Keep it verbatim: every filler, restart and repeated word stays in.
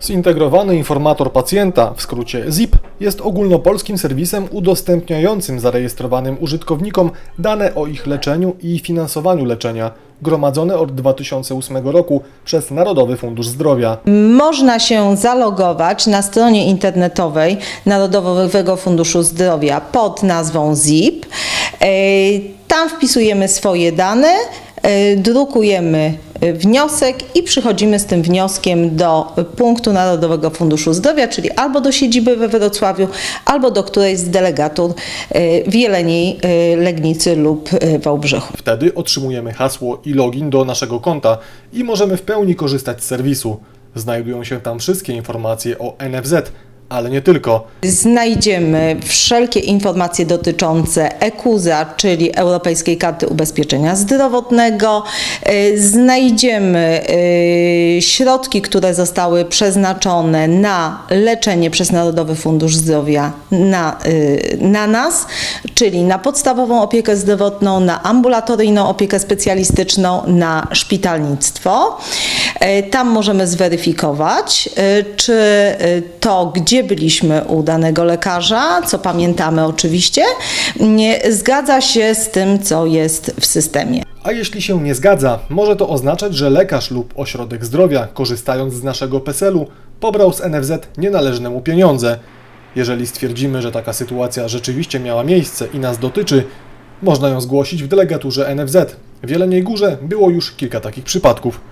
Zintegrowany informator pacjenta, w skrócie Z I P, jest ogólnopolskim serwisem udostępniającym zarejestrowanym użytkownikom dane o ich leczeniu i finansowaniu leczenia, gromadzone od dwa tysiące ósmego roku przez Narodowy Fundusz Zdrowia. Można się zalogować na stronie internetowej Narodowego Funduszu Zdrowia pod nazwą Z I P. Tam wpisujemy swoje dane, drukujemy wniosek i przychodzimy z tym wnioskiem do punktu Narodowego Funduszu Zdrowia, czyli albo do siedziby we Wrocławiu, albo do którejś z delegatur w Jeleniej, Legnicy lub Wałbrzychu. Wtedy otrzymujemy hasło i login do naszego konta i możemy w pełni korzystać z serwisu. Znajdują się tam wszystkie informacje o N F Z, ale nie tylko. Znajdziemy wszelkie informacje dotyczące E K U Z A, czyli Europejskiej Karty Ubezpieczenia Zdrowotnego. Znajdziemy środki, które zostały przeznaczone na leczenie przez Narodowy Fundusz Zdrowia na, na nas, czyli na podstawową opiekę zdrowotną, na ambulatoryjną opiekę specjalistyczną, na szpitalnictwo. Tam możemy zweryfikować, czy to, gdzie byliśmy u danego lekarza, co pamiętamy oczywiście, nie zgadza się z tym, co jest w systemie. A jeśli się nie zgadza, może to oznaczać, że lekarz lub ośrodek zdrowia, korzystając z naszego PESEL-u, pobrał z N F Z nienależne mu pieniądze. Jeżeli stwierdzimy, że taka sytuacja rzeczywiście miała miejsce i nas dotyczy, można ją zgłosić w delegaturze N F Z. W Jeleniej Górze było już kilka takich przypadków.